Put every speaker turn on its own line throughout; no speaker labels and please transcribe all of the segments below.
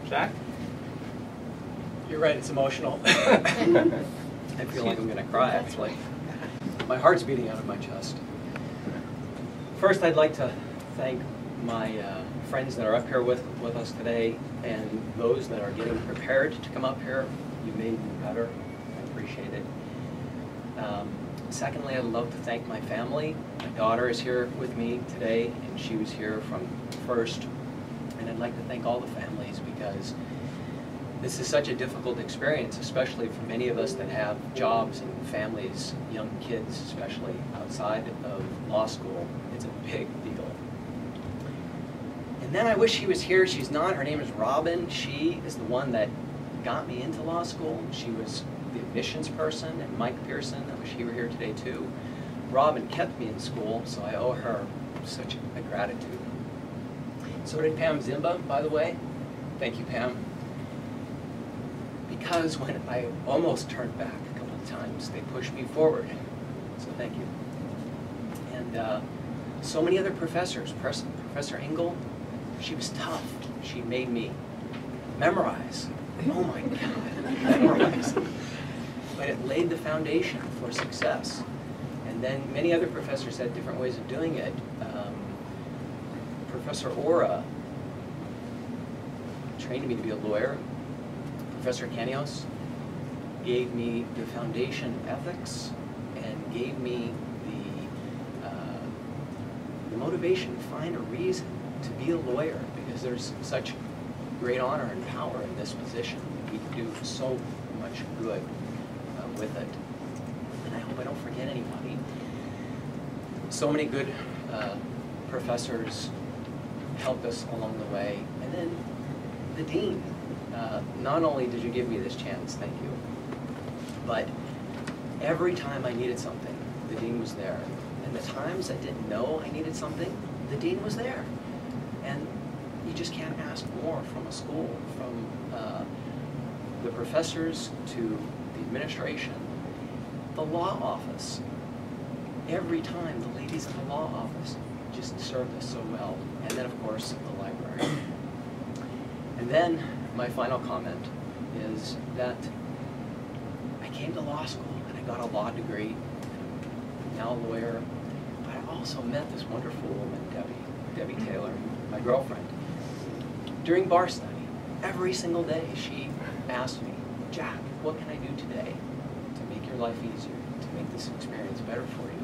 Jack?
You're right, it's emotional. I feel like I'm going to cry, actually. My heart's beating out of my chest. First, I'd like to thank my friends that are up here with us today, and those that are getting prepared to come up here. You made me better. I appreciate it. Secondly, I'd love to thank my family. My daughter is here with me today, and she was here from first. And I'd like to thank all the families, because this is such a difficult experience, especially for many of us that have jobs and families, young kids especially, outside of law school. It's a big deal. And then I wish she was here. She's not. Her name is Robin. She is the one that got me into law school. She was the admissions person, and Mike Pearson. I wish he were here today too. Robin kept me in school, so I owe her such a gratitude. So did Pam Zimba, by the way. Thank you, Pam. Because when I almost turned back a couple of times, they pushed me forward. So thank you. And so many other professors. Professor Engel, she was tough. She made me memorize. Oh my God, memorize. But it laid the foundation for success. And then many other professors had different ways of doing it. Professor Ora trained me to be a lawyer. Professor Kanios gave me the foundation of ethics and gave me the motivation to find a reason to be a lawyer, because there's such great honor and power in this position. We can do so much good with it. And I hope I don't forget anybody. So many good professors helped us along the way. And then the dean. Not only did you give me this chance, thank you, but every time I needed something, the dean was there. And the times I didn't know I needed something, the dean was there. And you just can't ask more from a school, from the professors to the administration, the law office. Every time, the ladies in the law office just served us so well. And then, of course, the library. And then, my final comment is that I came to law school and I got a law degree. I'm now a lawyer. But I also met this wonderful woman, Debbie Taylor, my girlfriend. During bar study, every single day, she asked me, Jack, what can I do today to make your life easier, to make this experience better for you?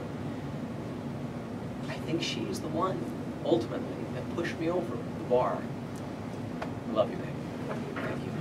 I think she's the one, ultimately, that pushed me over the bar. I love you, babe. Thank you.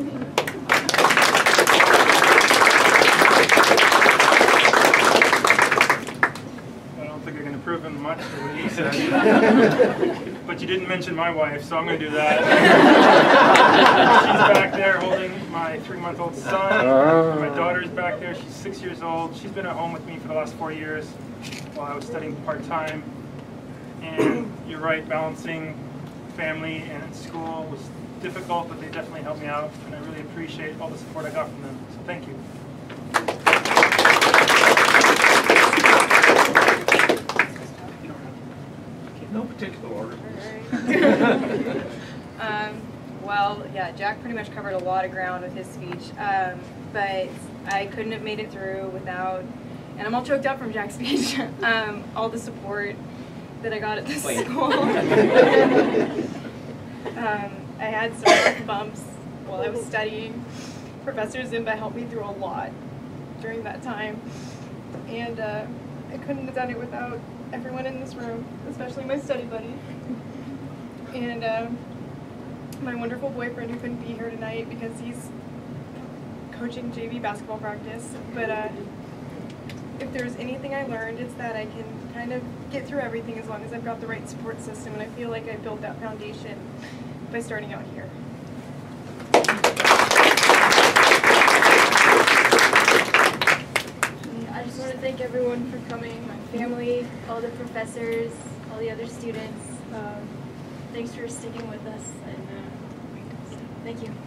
I don't think you're going to prove him much for what he said. But you didn't mention my wife, so I'm going to do that. She's back there holding my 3-month-old son. My daughter's back there. She's 6 years old. She's been at home with me for the last 4 years while I was studying part-time. And you're right, balancing family and school was difficult, but they definitely helped me out, and I really appreciate all the support I got from them. So thank you.
No particular order.
Well, yeah, Jack pretty much covered a lot of ground with his speech, but I couldn't have made it through without, and I'm all choked up from Jack's speech, all the support that I got at this school. I had some bumps while I was studying. Professor Zimba helped me through a lot during that time, and I couldn't have done it without everyone in this room, especially my study buddy, and my wonderful boyfriend who couldn't be here tonight because he's coaching JV basketball practice. But if there's anything I learned, it's that I can kind of get through everything as long as I've got the right support system, and I feel like I built that foundation by starting out here.
I just want to thank everyone for coming, my family, all the professors, all the other students. Thanks for sticking with us, and thank you.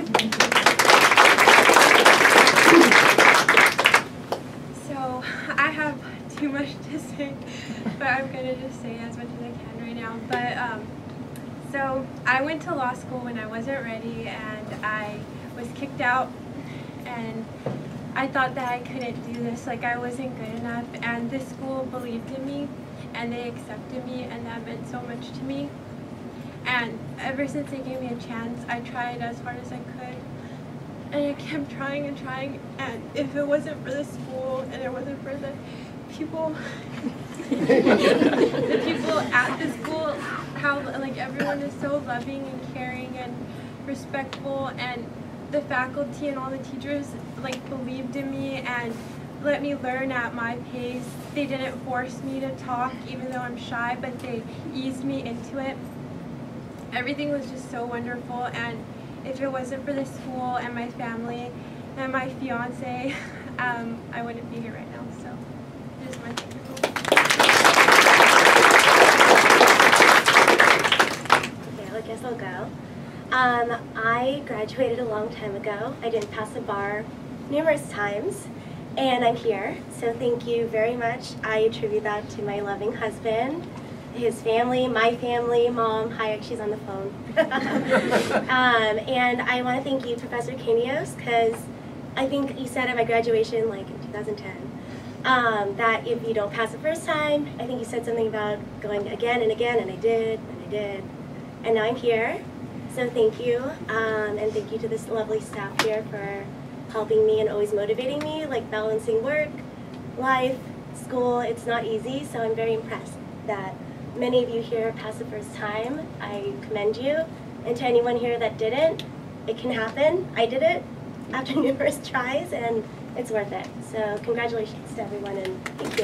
So I have too much to say, but I'm going to just say as much as I can right now. But So I went to law school when I wasn't ready, and I was kicked out, and I thought that I couldn't do this, like I wasn't good enough, and this school believed in me, and they accepted me, and that meant so much to me. And ever since they gave me a chance, I tried as hard as I could, and I kept trying and trying, and if it wasn't for the school, and it wasn't for the people, the people at the school, how like everyone is so loving and caring and respectful, and the faculty and all the teachers like believed in me and let me learn at my pace. They didn't force me to talk even though I'm shy, but they eased me into it. Everything was just so wonderful, and if it wasn't for the school and my family and my fiance, I wouldn't be here right now. So it is my thank you.
Okay, I guess I'll go. I graduated a long time ago. I didn't pass the bar numerous times, and I'm here. So thank you very much. I attribute that to my loving husband, his family, my family, mom. Hi, she's on the phone. And I want to thank you, Professor Kanios, because I think you said at my graduation, like in 2010, that if you don't pass the first time, I think you said something about going again and again, and I did, and now I'm here. So thank you, and thank you to this lovely staff here for helping me and always motivating me, like balancing work, life, school. It's not easy, so I'm very impressed that many of you here passed the first time. I commend you. And to anyone here that didn't, it can happen. I did it after numerous tries, and it's worth it. So congratulations to everyone, and thank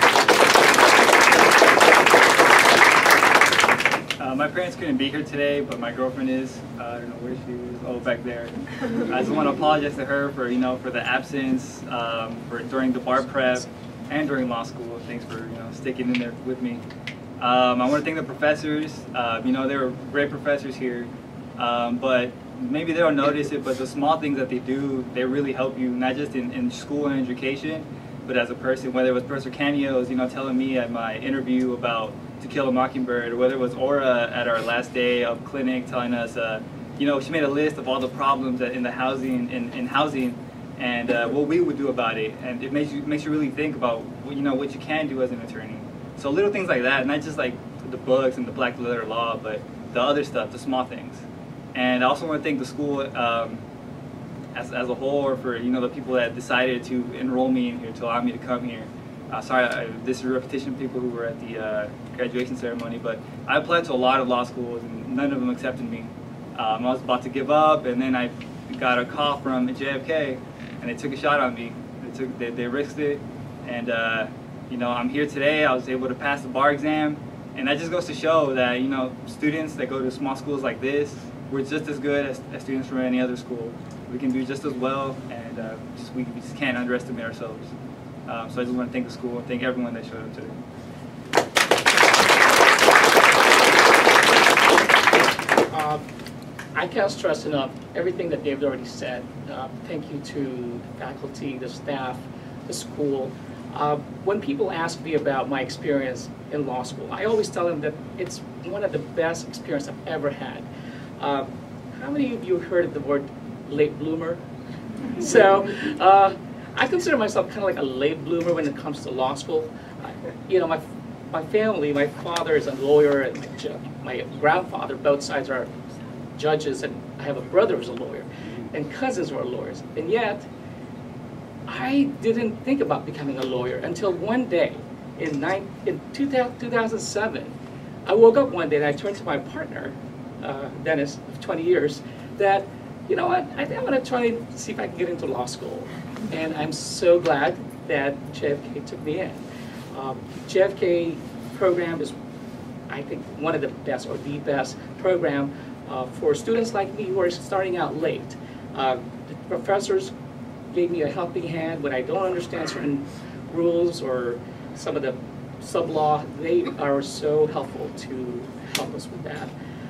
you.
My parents couldn't be here today, but my girlfriend is. I don't know where she is. Oh, back there. I just want to apologize to her for for the absence, for during the bar prep and during law school. Thanks for sticking in there with me. I want to thank the professors. They were great professors here, but maybe they don't notice it, but the small things that they do, they really help you, not just in school and education, but as a person. Whether it was Professor Kanios, telling me at my interview about To Kill a Mockingbird, or whether it was Aura at our last day of clinic telling us, she made a list of all the problems in the housing, in housing, and what we would do about it, and it makes you really think about what you can do as an attorney. So little things like that, not just like the books and the black letter law, but the other stuff, the small things. And I also want to thank the school as a whole for the people that decided to enroll me in here, to allow me to come here. Sorry, this is a repetition of people who were at the graduation ceremony, but I applied to a lot of law schools and none of them accepted me. I was about to give up, and then I got a call from JFK, and they took a shot on me. They risked it, and I'm here today. I was able to pass the bar exam, and that just goes to show that students that go to small schools like this, we're just as good as students from any other school. We can do just as well, and we just can't underestimate ourselves. So I just want to thank the school and thank everyone that showed up today.
I can't stress enough everything that David already said. Thank you to the faculty, the staff, the school. When people ask me about my experience in law school, I always tell them that it's one of the best experiences I've ever had. How many of you heard of the word late bloomer? So I consider myself kind of like a late bloomer when it comes to law school. My family, my father is a lawyer, and my grandfather, both sides are judges, and I have a brother who's a lawyer, and cousins who are lawyers. And yet, I didn't think about becoming a lawyer until one day in 2007. I woke up one day and I turned to my partner, Dennis, of 20 years, that, you know what, I think I'm going to try and see if I can get into law school. And I'm so glad that JFK took me in. JFK program is, I think, one of the best, or the best program for students like me who are starting out late. The professors gave me a helping hand when I don't understand certain rules or some of the sub-law. They are so helpful to help us with that.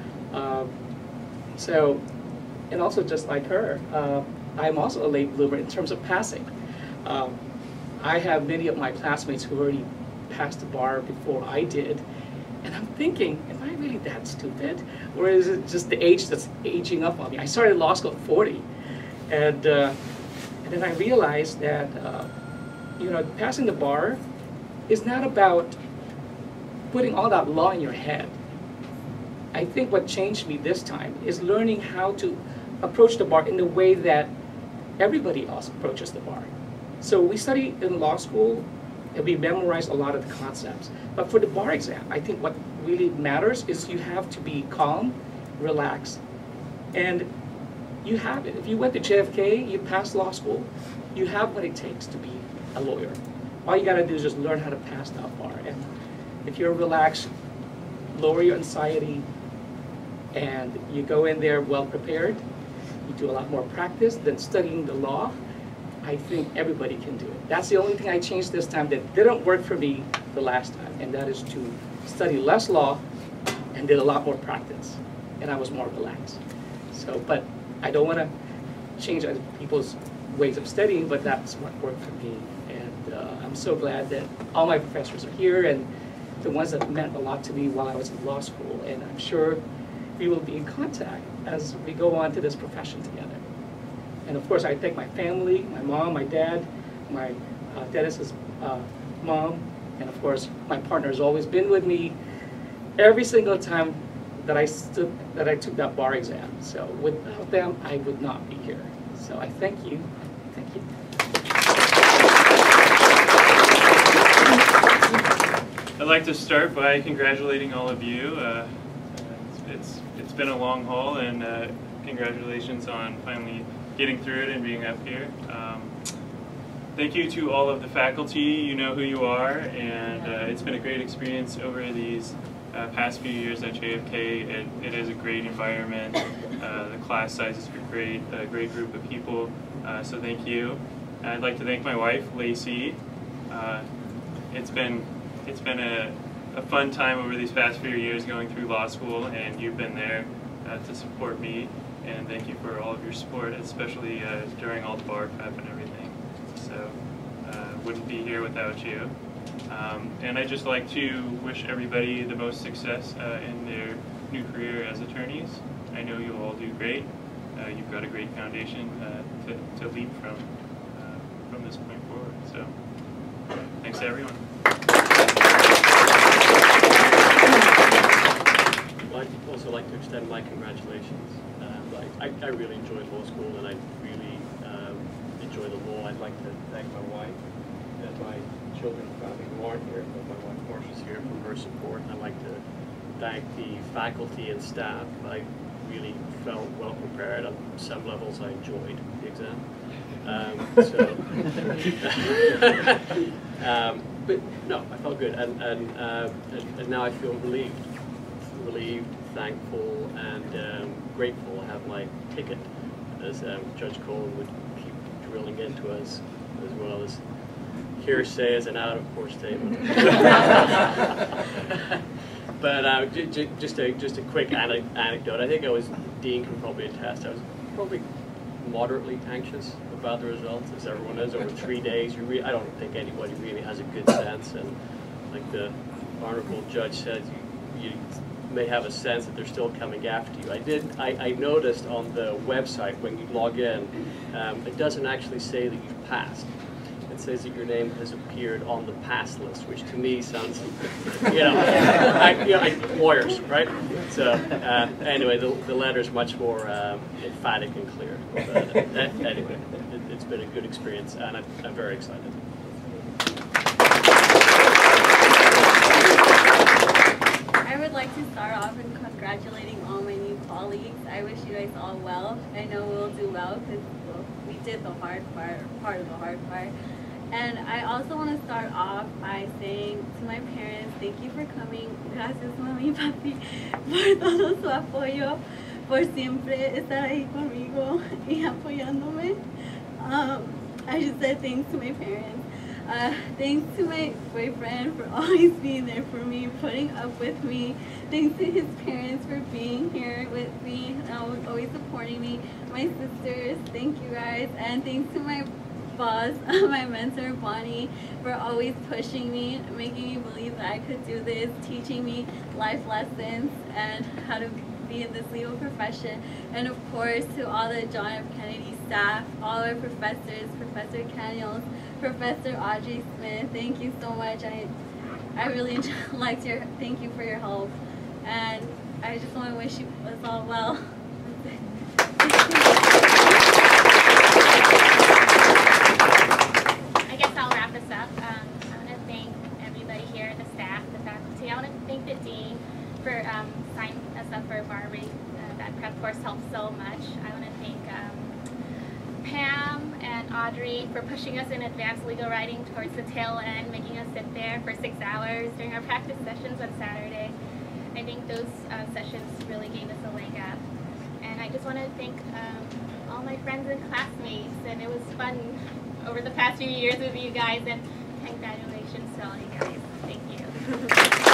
And also just like her, I'm also a late bloomer in terms of passing. I have many of my classmates who already passed the bar before I did, And I'm thinking, am I really that stupid? Or is it just the age that's aging up on me? I started law school at 40. And then I realized that, passing the bar is not about putting all that law in your head. I think what changed me this time is learning how to approach the bar in the way that everybody else approaches the bar. So we study in law school and we memorize a lot of the concepts. But for the bar exam, I think what really matters is you have to be calm, relaxed, and you have it. If you went to JFK, you passed law school, you have what it takes to be a lawyer. All you gotta do is just learn how to pass that bar. And if you're relaxed, lower your anxiety, and you go in there well prepared, you do a lot more practice than studying the law, I think everybody can do it. That's the only thing I changed this time that didn't work for me the last time, and that is to study less law and did a lot more practice, and I was more relaxed. So, but I don't want to change other people's ways of studying, but that's what worked for me. And I'm so glad that all my professors are here and the ones that meant a lot to me while I was in law school, and I'm sure we will be in contact as we go on to this profession together. And of course, I thank my family, my mom, my dad, my Dennis's mom, and of course, my partner has always been with me every single time that I took that bar exam. So without them, I would not be here. So I thank you. Thank you.
I'd like to start by congratulating all of you. It's been a long haul, and congratulations on finally getting through it and being up here. Thank you to all of the faculty. You know who you are, and it's been a great experience over these past few years at JFK. It is a great environment. The class sizes are great, a great group of people, so thank you. I'd like to thank my wife, Lacey. It's been a fun time over these past few years going through law school, and you've been there to support me, and thank you for all of your support, especially during all the bar prep and everything. So wouldn't be here without you. And I'd just like to wish everybody the most success in their new career as attorneys. I know you'll all do great. You've got a great foundation to leap from this point forward. So thanks to everyone.
Well, I'd also like to extend my congratulations. I really enjoyed law school, and I really enjoy the law. I'd like to thank my wife and my children and family who aren't here, but my wife Marcia's here for her support. And I'd like to thank the faculty and staff. I really felt well prepared. On some levels, I enjoyed the exam. But no, I felt good, and now I feel relieved, thankful, and grateful I have my ticket, as Judge Cohen would keep drilling into us, as well as hearsay as an out-of-court statement. But just a quick anecdote. I think Dean can probably attest, I was probably moderately anxious about the results, as everyone is. Over 3 days, I don't think anybody really has a good sense, and like the Honorable Judge said, you may have a sense that they're still coming after you. I noticed on the website when you log in, it doesn't actually say that you've passed. It says that your name has appeared on the pass list, which to me sounds, like lawyers, right? So anyway, the letter's much more emphatic and clear. But anyway, it's been a good experience, and I'm very excited.
I would like to start off in congratulating all my new colleagues. I wish you guys all well. I know we'll do well because we did the hard part of the hard part. And I also want to start off by saying to my parents, thank you for coming. Gracias, mami y papi, por todo su apoyo, por siempre estar ahí conmigo y apoyándome. I should say thanks to my parents. Thanks to my boyfriend for always being there for me, putting up with me. Thanks to his parents for being here with me and always supporting me. My sisters, thank you guys. And thanks to my boss, my mentor Bonnie, for always pushing me, making me believe that I could do this, teaching me life lessons and how to be in this legal profession. And of course, to all the John F. Kennedy staff, all our professors, Professor Caniels, Professor Audrey Smith, thank you so much. I really liked thank you for your help. And I just want to wish you us all well.
I guess I'll wrap this up. I want to thank everybody here, the staff, the faculty. I want to thank the dean for signing us up for bar rate. That prep course helped so much. I want to thank Pam and Audrey for pushing us in advanced legal writing towards the tail end, making us sit there for 6 hours during our practice sessions on Saturday. I think those sessions really gave us a leg up. And I just want to thank all my friends and classmates, and it was fun over the past few years with you guys, and congratulations to all you guys. Thank you.